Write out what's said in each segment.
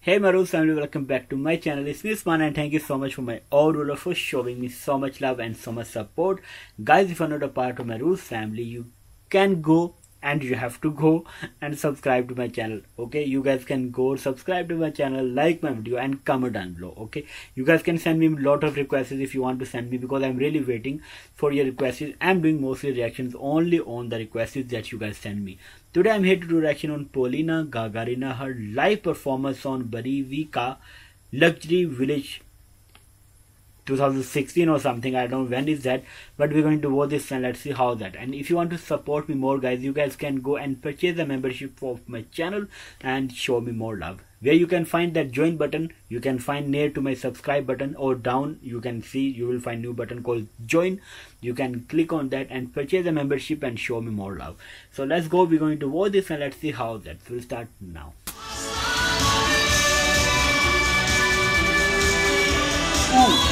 Hey Maruz family, welcome back to my channel. It's me Usman and thank you so much for my all ruler for showing me so much love and so much support. Guys, if you're not a part of my Maruz family, you can go and you have to go and subscribe to my channel. Okay, you guys can go subscribe to my channel, like my video and comment down below. Okay, you guys can send me a lot of requests if you want to send me, because I'm really waiting for your requests. I'm doing mostly reactions only on the requests that you guys send me. Today I'm here to do reaction on Polina Gagarina, her live performance on Barivika Luxury Village 2016 or something. I don't know when is that, but we're going to watch this and let's see how that. And if you want to support me more, guys, you guys can go and purchase the membership of my channel and show me more love. Where you can find that join button, you can find near to my subscribe button, or down you can see you will find new button called join. You can click on that and purchase a membership and show me more love. So let's go, we're going to watch this and let's see how that. We'll start now. Ooh.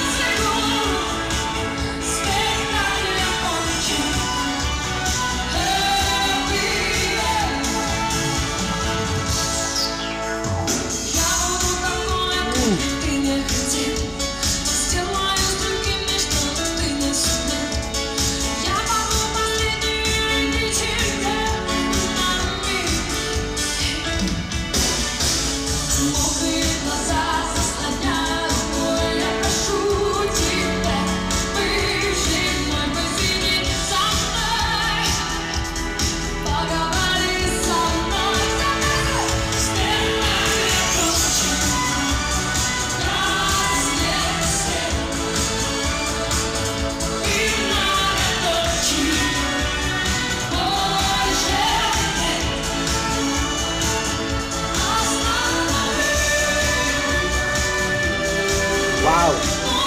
Wow.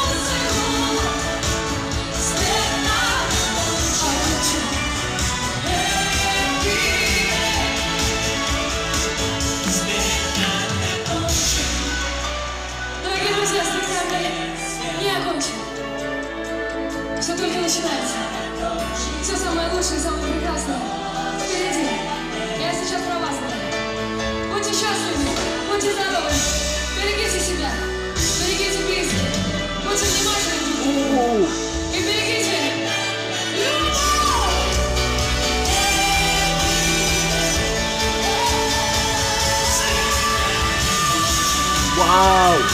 Дорогие друзья, спектакль не окончен. Все только начинается. Все самое лучшее, самое прекрасное впереди. Я сейчас про вас говорю. Будьте счастливы, будьте здоровы, берегите себя. Берегите близких, будьте внимательны и берегите любовь! Wow!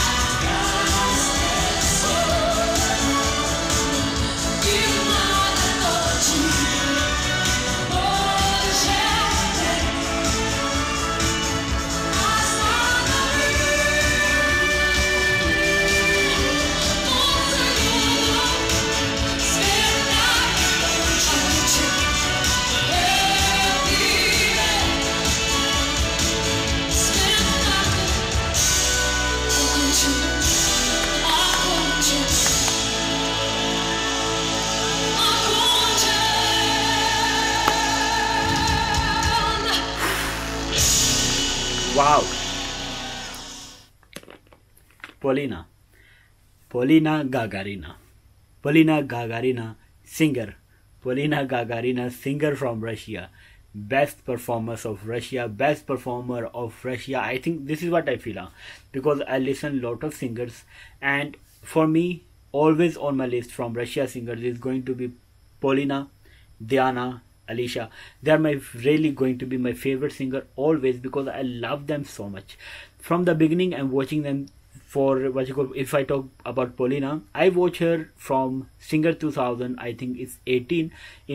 Wow. Polina Gagarina singer. Polina Gagarina singer from Russia. Best performers of Russia, best performer of Russia. I think this is what I feel, because I listen lot of singers, and for me always on my list from Russia singers is going to be Polina, Diana, Alicia. They are really going to be my favorite singer always, because I love them so much. From the beginning I'm watching them for if I talk about Polina, I watch her from Singer 2000, I think it's 18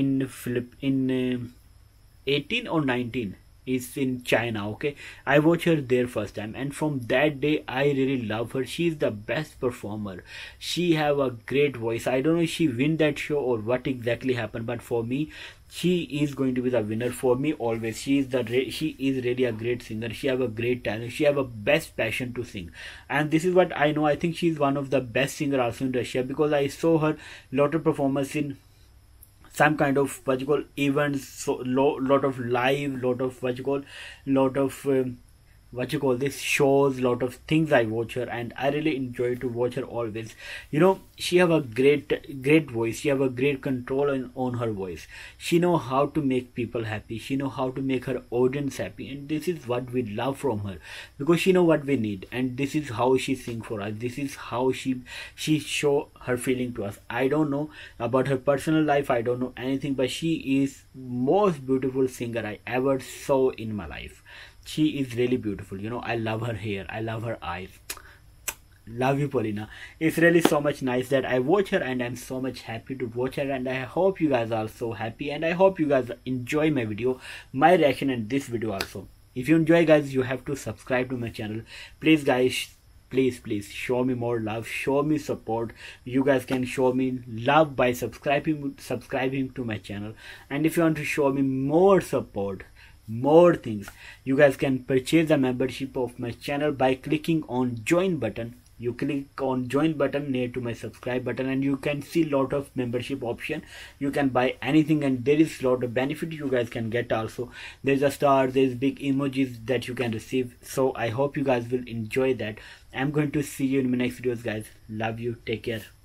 in 18 or 19 is in China. Okay, I watched her there first time, and from that day I really love her. She is the best performer. She have a great voice. I don't know if she win that show or what exactly happened, but for me she is going to be the winner for me always. She is really a great singer. She have a great talent. She have a best passion to sing, and this is what I know. I think she is one of the best singer also in Russia, because I saw her lot of performance in some kind of events, so lot of live, lot of what you call this, shows, lot of things I watch her, and I really enjoy to watch her always. You know, she have a great voice. She have a great control on her voice. She know how to make people happy. She know how to make her audience happy, and this is what we love from her, because she know what we need, and this is how she sing for us. This is how she show her feeling to us. I don't know about her personal life, I don't know anything, but she is most beautiful singer I ever saw in my life. She is really beautiful. You know, I love her hair, I love her eyes. Love you, Polina. It's really so much nice that I watch her, and I'm so much happy to watch her, and I hope you guys are so happy, and I hope you guys enjoy my video, my reaction in this video also. If you enjoy, guys, you have to subscribe to my channel. Please, guys, please show me more love, show me support. You guys can show me love by subscribing to my channel. And if you want to show me more support, more things, you guys can purchase the membership of my channel by clicking on join button. You click on join button near to my subscribe button, and you can see lot of membership option. You can buy anything, and there is lot of benefit you guys can get also. There's a star, there's big emojis that you can receive. So I hope you guys will enjoy that. I'm going to see you in my next videos, guys. Love you, take care.